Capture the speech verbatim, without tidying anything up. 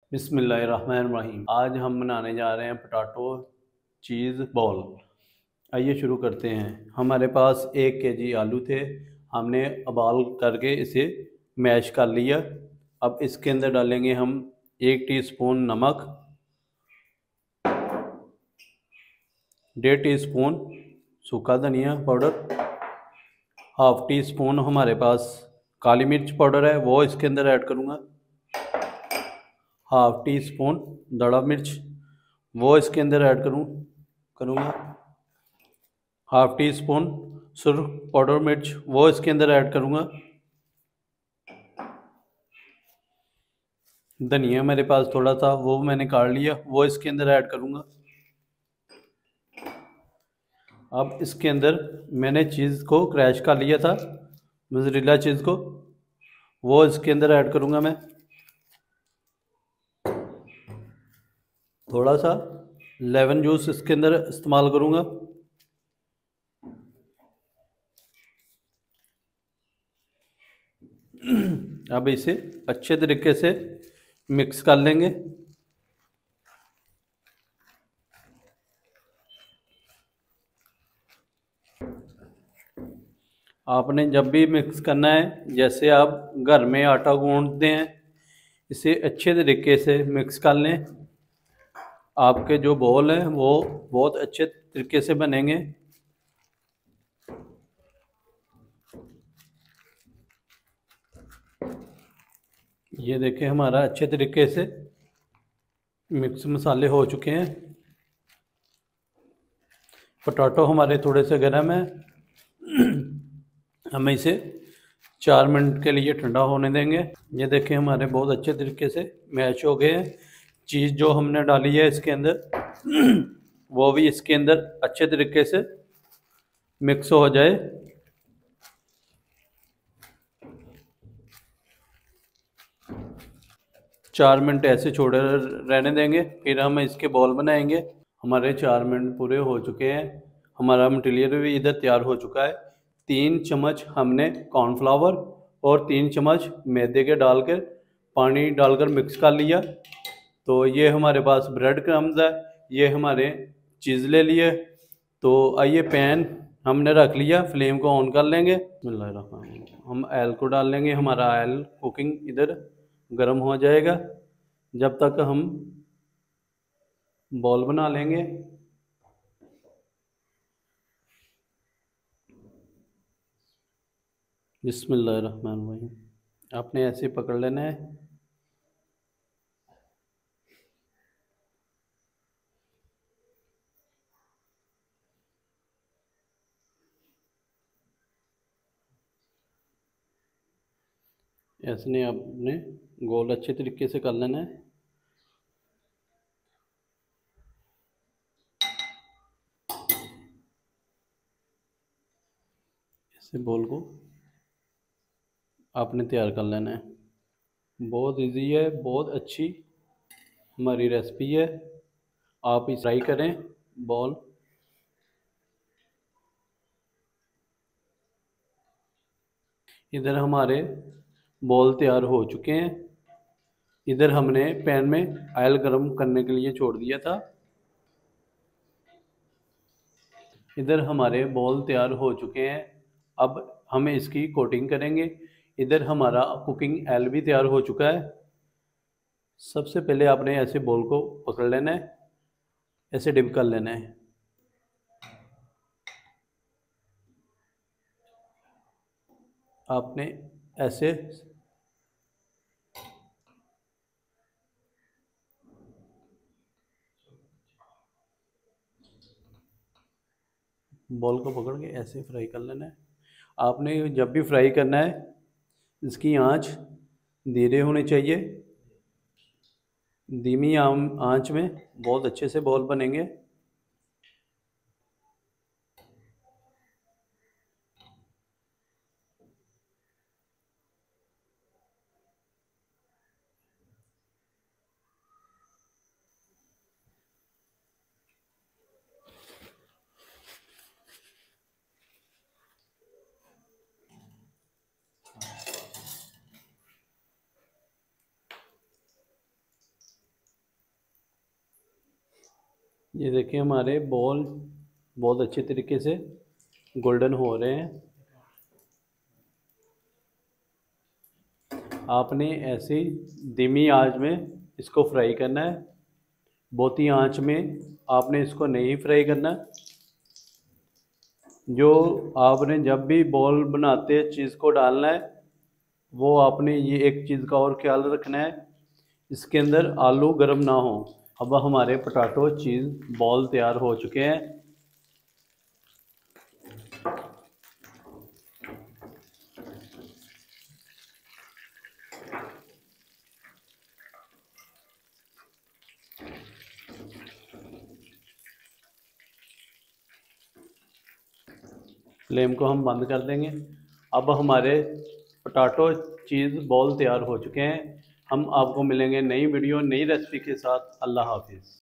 बिस्मिल्लाहिर्रहमानिर्रहीम। आज हम बनाने जा रहे हैं पोटैटो चीज़ बॉल। आइए शुरू करते हैं। हमारे पास एक के जी आलू थे, हमने उबाल करके इसे मैश कर लिया। अब इसके अंदर डालेंगे हम एक टीस्पून नमक, डेढ़ टीस्पून सूखा धनिया पाउडर, हाफ टी स्पून हमारे पास काली मिर्च पाउडर है वो इसके अंदर ऐड करूँगा, हाफ टी स्पून दड़ा मिर्च वो इसके अंदर ऐड करूँ करूँगा, हाफ टी स्पून सुरख पाउडर मिर्च वो इसके अंदर ऐड करूँगा। धनिया मेरे पास थोड़ा था वो मैंने काट लिया वो इसके अंदर ऐड करूँगा। अब इसके अंदर मैंने चीज़ को क्रैश कर लिया था, मोज़रेला चीज़ को, वो इसके अंदर ऐड करूँगा मैं। थोड़ा सा लेमन जूस इसके अंदर इस्तेमाल करूँगा। अब इसे अच्छे तरीके से मिक्स कर लेंगे। आपने जब भी मिक्स करना है, जैसे आप घर में आटा गूंथते हैं, इसे अच्छे तरीके से मिक्स कर लें। आपके जो बॉल हैं वो बहुत अच्छे तरीके से बनेंगे। ये देखें हमारा अच्छे तरीके से मिक्स मसाले हो चुके हैं। पोटैटो हमारे थोड़े से गर्म है, हमें इसे चार मिनट के लिए ठंडा होने देंगे। ये देखें हमारे बहुत अच्छे तरीके से मैश हो गए हैं। चीज़ जो हमने डाली है इसके अंदर वो भी इसके अंदर अच्छे तरीके से मिक्स हो जाए। चार मिनट ऐसे छोड़े रहने देंगे, फिर हम इसके बॉल बनाएंगे। हमारे चार मिनट पूरे हो चुके हैं, हमारा मटीरियल भी इधर तैयार हो चुका है। तीन चम्मच हमने कॉर्नफ्लावर और तीन चम्मच मैदे के डालकर पानी डालकर मिक्स कर लिया। तो ये हमारे पास ब्रेड क्रम्स है, ये हमारे चीज़ ले लिए। तो आइए पैन हमने रख लिया, फ्लेम को ऑन कर लेंगे। हम ऑयल को डाल लेंगे, हमारा ऑयल कुकिंग इधर गर्म हो जाएगा। जब तक हम बॉल बना लेंगे। बिस्मिल्लाहिर्रहमानिर्रहीम। आपने ऐसे पकड़ लेना है। ऐसे नहीं, आपने गोल अच्छे तरीके से कर लेना है। ऐसे बॉल को आपने तैयार कर लेना है। बहुत इजी है, बहुत अच्छी हमारी रेसिपी है। आप इस ट्राई करें बॉल। इधर हमारे बॉल तैयार हो चुके हैं। इधर हमने पैन में ऑयल गरम करने के लिए छोड़ दिया था। इधर हमारे बॉल तैयार हो चुके हैं। अब हम इसकी कोटिंग करेंगे। इधर हमारा कुकिंग ऑयल भी तैयार हो चुका है। सबसे पहले आपने ऐसे बॉल को पकड़ लेना है, ऐसे डिप कर लेना है। आपने ऐसे बॉल को पकड़ के ऐसे फ्राई कर लेना है। आपने जब भी फ्राई करना है, इसकी आंच धीरे होनी चाहिए। धीमी आंच में बहुत अच्छे से बॉल बनेंगे। ये देखिए हमारे बॉल बहुत अच्छे तरीके से गोल्डन हो रहे हैं। आपने ऐसे धीमी आंच में इसको फ्राई करना है, बहुत ही आंच में आपने इसको नहीं फ्राई करना। जो आपने जब भी बॉल बनाते हैं चीज़ को डालना है, वो आपने ये एक चीज़ का और ख्याल रखना है, इसके अंदर आलू गर्म ना हो। अब हमारे पोटैटो चीज़ बॉल तैयार हो चुके हैं। फ्लेम को हम बंद कर देंगे। अब हमारे पोटैटो चीज़ बॉल तैयार हो चुके हैं। हम आपको मिलेंगे नई वीडियो नई रेसिपी के साथ। अल्लाह हाफिज़।